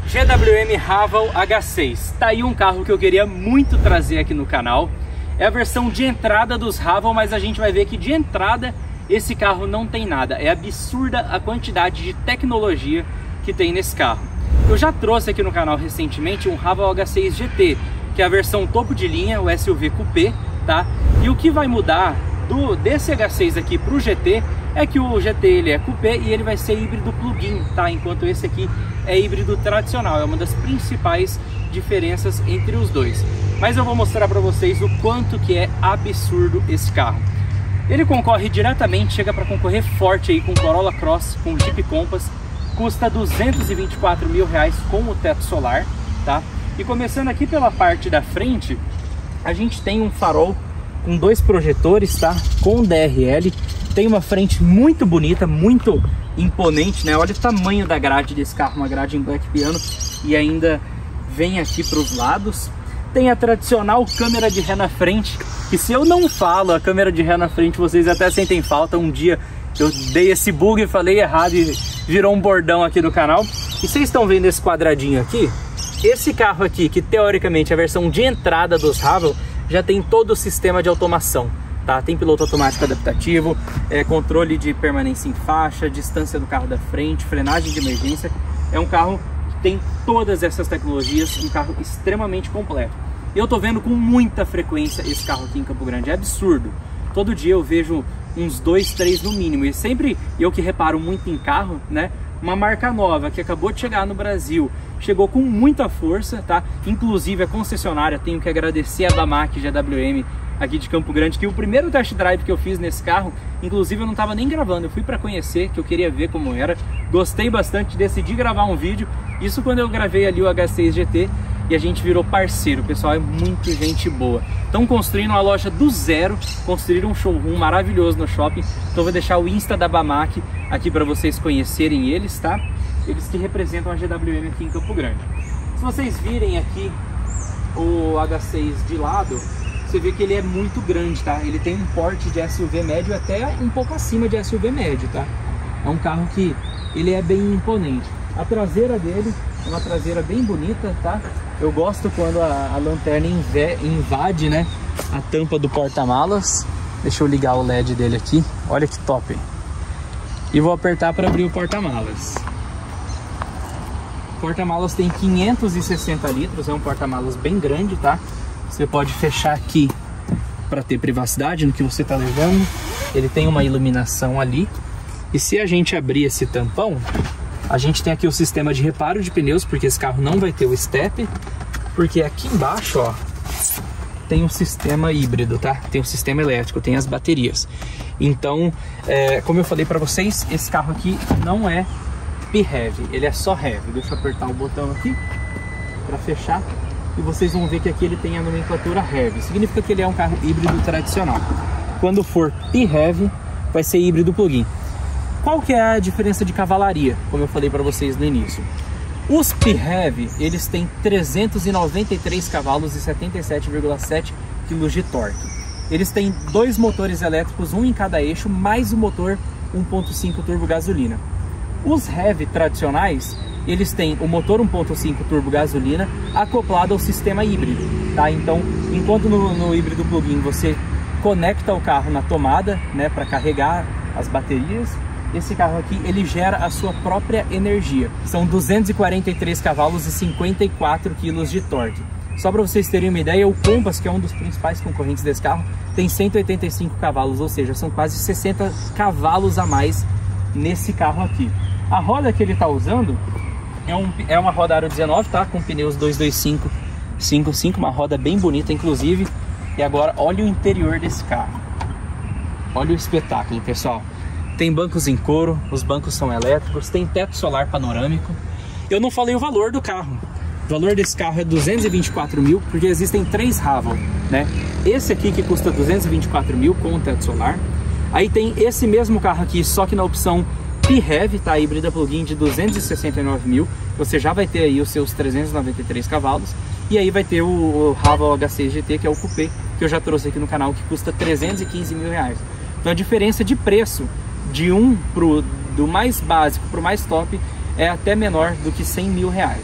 GWM Raval H6, tá aí um carro que eu queria muito trazer aqui no canal. É a versão de entrada dos Raval, mas a gente vai ver que de entrada esse carro não tem nada. É absurda a quantidade de tecnologia que tem nesse carro. Eu já trouxe aqui no canal recentemente um Raval H6 GT, que é a versão topo de linha, o SUV Coupé, tá? E o que vai mudar desse H6 aqui para o GT é que o GT ele é Coupé e ele vai ser híbrido plug-in, tá? Enquanto esse aqui é híbrido tradicional. É uma das principais diferenças entre os dois. Mas eu vou mostrar para vocês o quanto que é absurdo esse carro. Ele concorre diretamente, chega para concorrer forte aí com Corolla Cross, com Jeep Compass, custa R$224 mil com o teto solar, tá? E começando aqui pela parte da frente, a gente tem um farol com dois projetores, tá? Com DRL, tem uma frente muito bonita, muito imponente, né? Olha o tamanho da grade desse carro, uma grade em black piano, e ainda vem aqui para os lados. Tem a tradicional câmera de ré na frente, que se eu não falo a câmera de ré na frente, vocês até sentem falta. Um dia eu dei esse bug e falei errado e virou um bordão aqui do canal. E vocês estão vendo esse quadradinho aqui? Esse carro aqui, que teoricamente é a versão de entrada dos Raval, já tem todo o sistema de automação, tá? Tem piloto automático adaptativo, controle de permanência em faixa, distância do carro da frente, frenagem de emergência. É um carro que tem todas essas tecnologias, um carro extremamente completo. Eu tô vendo com muita frequência esse carro aqui em Campo Grande, é absurdo. Todo dia eu vejo uns 2, 3 no mínimo, e sempre eu que reparo muito em carro, né? Uma marca nova que acabou de chegar no Brasil, chegou com muita força, tá? Inclusive a concessionária, tenho que agradecer a Bamac GWM aqui de Campo Grande, que o primeiro test drive que eu fiz nesse carro, inclusive eu não estava nem gravando, eu fui para conhecer, que eu queria ver como era, gostei bastante, decidi gravar um vídeo, isso quando eu gravei ali o H6 GT, e a gente virou parceiro. O pessoal é muito gente boa. Estão construindo uma loja do zero, construíram um showroom maravilhoso no shopping. Então vou deixar o Insta da Bamac aqui para vocês conhecerem eles, tá? Eles que representam a GWM aqui em Campo Grande. Se vocês virem aqui o H6 de lado, você vê que ele é muito grande, tá? Ele tem um porte de SUV médio até um pouco acima de SUV médio, tá? É um carro que ele é bem imponente. A traseira dele é uma traseira bem bonita, tá? Eu gosto quando a lanterna invade, né, a tampa do porta-malas. Deixa eu ligar o LED dele aqui. Olha que top. E vou apertar para abrir o porta-malas. O porta-malas tem 560 litros, é um porta-malas bem grande, tá? Você pode fechar aqui para ter privacidade no que você está levando. Ele tem uma iluminação ali. E se a gente abrir esse tampão, a gente tem aqui o sistema de reparo de pneus, porque esse carro não vai ter o step, porque aqui embaixo, ó, tem um sistema híbrido, tá? Tem um sistema elétrico, tem as baterias. Então, como eu falei para vocês, esse carro aqui não é PHEV, ele é só HEV. Deixa eu apertar o botão aqui para fechar e vocês vão ver que aqui ele tem a nomenclatura HEV. Significa que ele é um carro híbrido tradicional. Quando for PHEV, vai ser híbrido plug-in. Qual que é a diferença de cavalaria, como eu falei para vocês no início? Os PHEV, eles têm 393 cavalos e 77,7 kg de torque. Eles têm dois motores elétricos, um em cada eixo, mais o motor 1.5 turbo gasolina. Os HEV tradicionais, eles têm o motor 1.5 turbo gasolina acoplado ao sistema híbrido, tá? Então, enquanto no híbrido plug-in você conecta o carro na tomada, né, para carregar as baterias, esse carro aqui, ele gera a sua própria energia. São 243 cavalos e 54 kg de torque. Só para vocês terem uma ideia, o Compass, que é um dos principais concorrentes desse carro, tem 185 cavalos, ou seja, são quase 60 cavalos a mais nesse carro aqui. A roda que ele está usando é uma roda Aro 19, tá? Com pneus 225/55, uma roda bem bonita, inclusive. E agora, olha o interior desse carro. Olha o espetáculo, pessoal. Tem bancos em couro, os bancos são elétricos, tem teto solar panorâmico. Eu não falei o valor do carro. O valor desse carro é 224 mil, porque existem 3 Raval, né? Esse aqui que custa 224 mil com o teto solar. Aí tem esse mesmo carro aqui, só que na opção PHEV, tá? Híbrida plug-in de 269 mil. Você já vai ter aí os seus 393 cavalos. E aí vai ter o Raval H6 GT, que é o Coupé, que eu já trouxe aqui no canal, que custa 315 mil reais. Então a diferença de preço do mais básico para o mais top é até menor do que 100 mil reais.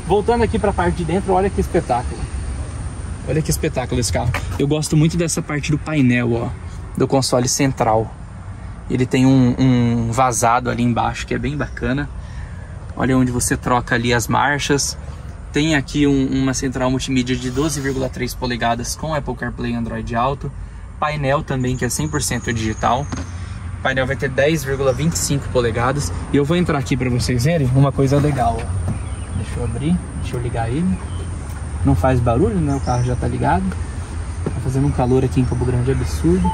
Voltando aqui para a parte de dentro, olha que espetáculo. Olha que espetáculo esse carro. Eu gosto muito dessa parte do painel, ó, do console central. Ele tem um vazado ali embaixo que é bem bacana. Olha onde você troca ali as marchas. Tem aqui uma central multimídia de 12,3 polegadas com Apple CarPlay e Android Auto. Painel também que é 100% digital. O painel vai ter 10,25 polegadas. E eu vou entrar aqui para vocês verem uma coisa legal, ó. Deixa eu abrir, deixa eu ligar ele. Não faz barulho, né? O carro já tá ligado. Tá fazendo um calor aqui em Campo Grande absurdo.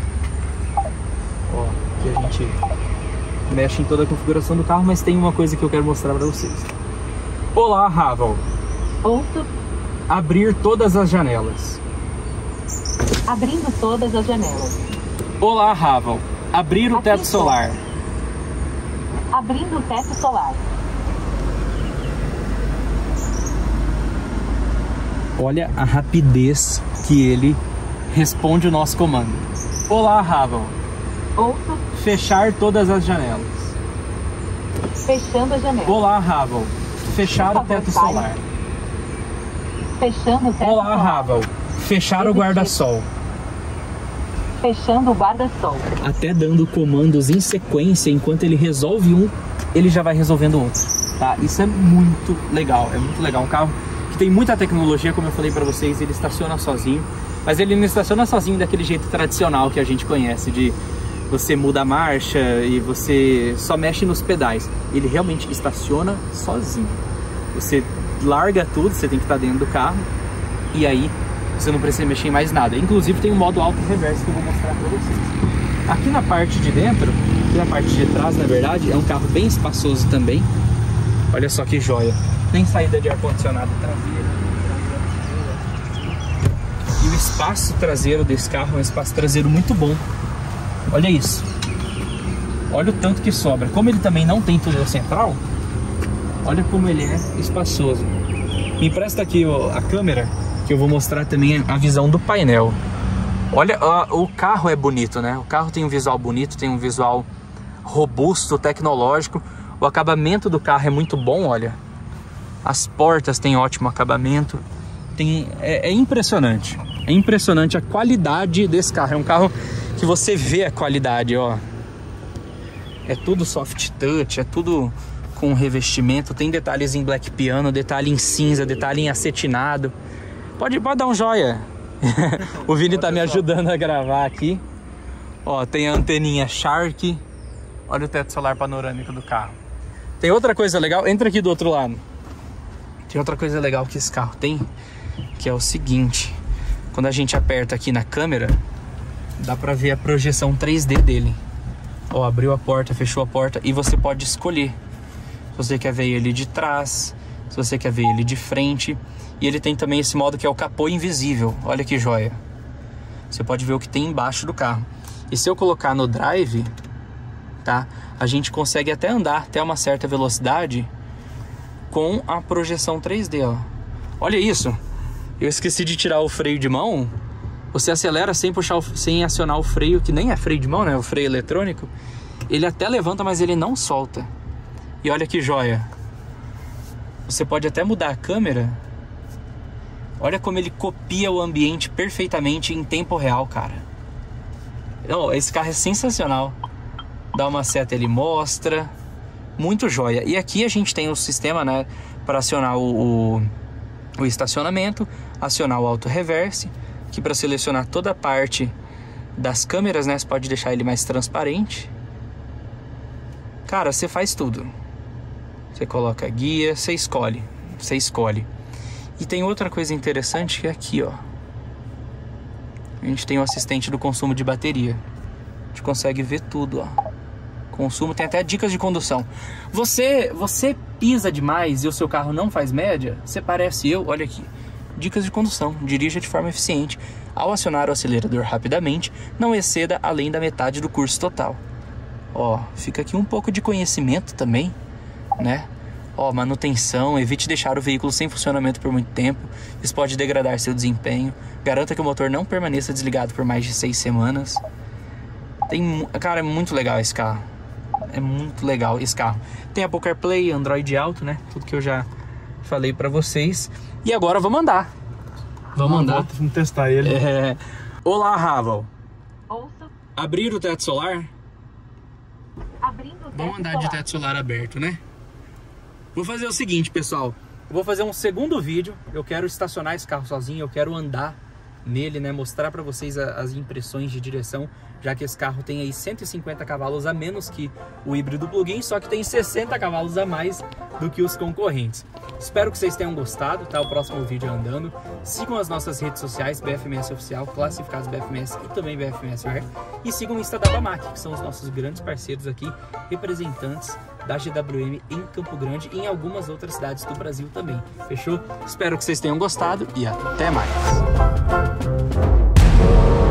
Ó, aqui a gente mexe em toda a configuração do carro, mas tem uma coisa que eu quero mostrar para vocês. Olá, Haval. Ouço. Abrir todas as janelas. Abrindo todas as janelas. Olá, Haval. Abrir o teto solar. Abrindo o teto solar. Olha a rapidez que ele responde o nosso comando. Olá, Haval. Ouço. Fechar todas as janelas. Fechando a janela. Olá, Haval. Fechar o teto solar. Fechando o teto Olá, solar. Haval. Fechar o guarda-sol. Fechando o guarda-sol. Até dando comandos em sequência, enquanto ele resolve um, ele já vai resolvendo outro, tá? Isso é muito legal, é muito legal. Um carro que tem muita tecnologia, como eu falei pra vocês, ele estaciona sozinho, mas ele não estaciona sozinho daquele jeito tradicional que a gente conhece, de você muda a marcha e você só mexe nos pedais. Ele realmente estaciona sozinho. Você larga tudo, você tem que estar dentro do carro, e aí você não precisa mexer em mais nada. Inclusive tem um modo auto reverso que eu vou mostrar pra vocês. Aqui na parte de dentro, aqui na parte de trás, na verdade, é um carro bem espaçoso também. Olha só que joia. Tem saída de ar-condicionado traseiro. E o espaço traseiro desse carro é um espaço traseiro muito bom. Olha isso. Olha o tanto que sobra. Como ele também não tem túnel central, olha como ele é espaçoso. Me empresta aqui a câmera, que eu vou mostrar também a visão do painel. Olha, o carro é bonito, né? O carro tem um visual bonito, tem um visual robusto, tecnológico. O acabamento do carro é muito bom, olha. As portas têm ótimo acabamento. É impressionante. É impressionante a qualidade desse carro. É um carro que você vê a qualidade, ó. É tudo soft touch, é tudo com revestimento. Tem detalhes em black piano, detalhe em cinza, detalhe em acetinado. Pode dar um joia. O Vini tá me ajudando a gravar aqui. Ó, tem a anteninha Shark. Olha o teto solar panorâmico do carro. Tem outra coisa legal, entra aqui do outro lado. Tem outra coisa legal que esse carro tem, que é o seguinte. Quando a gente aperta aqui na câmera, dá pra ver a projeção 3D dele. Ó, abriu a porta, fechou a porta, e você pode escolher se você quer ver ele de trás, se você quer ver ele de frente. E ele tem também esse modo que é o capô invisível. Olha que joia. Você pode ver o que tem embaixo do carro. E se eu colocar no drive, tá? A gente consegue até andar até uma certa velocidade com a projeção 3D, ó. Olha isso. Eu esqueci de tirar o freio de mão. Você acelera sem acionar o freio, que nem é freio de mão, né? O freio eletrônico. Ele até levanta, mas ele não solta. E olha que joia. Você pode até mudar a câmera. Olha como ele copia o ambiente perfeitamente em tempo real, cara. Oh, esse carro é sensacional. Dá uma seta, ele mostra. Muito joia. E aqui a gente tem o sistema, né, para acionar o estacionamento, acionar o auto reverse, que para selecionar toda a parte das câmeras, né, você pode deixar ele mais transparente. Cara, você faz tudo. Você coloca a guia, você escolhe. E tem outra coisa interessante que é aqui, ó. A gente tem o assistente do consumo de bateria. A gente consegue ver tudo, ó. Consumo, tem até dicas de condução. Você pisa demais e o seu carro não faz média? Você parece eu, olha aqui. Dicas de condução. Dirija de forma eficiente. Ao acionar o acelerador rapidamente, não exceda além da metade do curso total. Ó, fica aqui um pouco de conhecimento também, né? Ó, manutenção, evite deixar o veículo sem funcionamento por muito tempo. Isso pode degradar seu desempenho. Garanta que o motor não permaneça desligado por mais de 6 semanas. Cara, é muito legal esse carro. É muito legal esse carro. Tem Apple CarPlay, Android Auto, né? Tudo que eu já falei pra vocês. E agora vamos andar. Vamos andar. Vamos testar ele. Olá, Ravel. Ouço. Abrir o teto solar? Abrindo o teto Vamos andar solar. de teto solar aberto, né? Vou fazer o seguinte, pessoal. Eu vou fazer um segundo vídeo. Eu quero estacionar esse carro sozinho. Eu quero andar nele, né? Mostrar pra vocês as impressões de direção. Já que esse carro tem aí 150 cavalos a menos que o híbrido plug-in. Só que tem 60 cavalos a mais do que os concorrentes. Espero que vocês tenham gostado, tá? O próximo vídeo andando. Sigam as nossas redes sociais, BFMS Oficial, Classificados BFMS e também BFMS Rare. E sigam o Insta da Bamac, que são os nossos grandes parceiros aqui, representantes da GWM em Campo Grande e em algumas outras cidades do Brasil também. Fechou? Espero que vocês tenham gostado e até mais!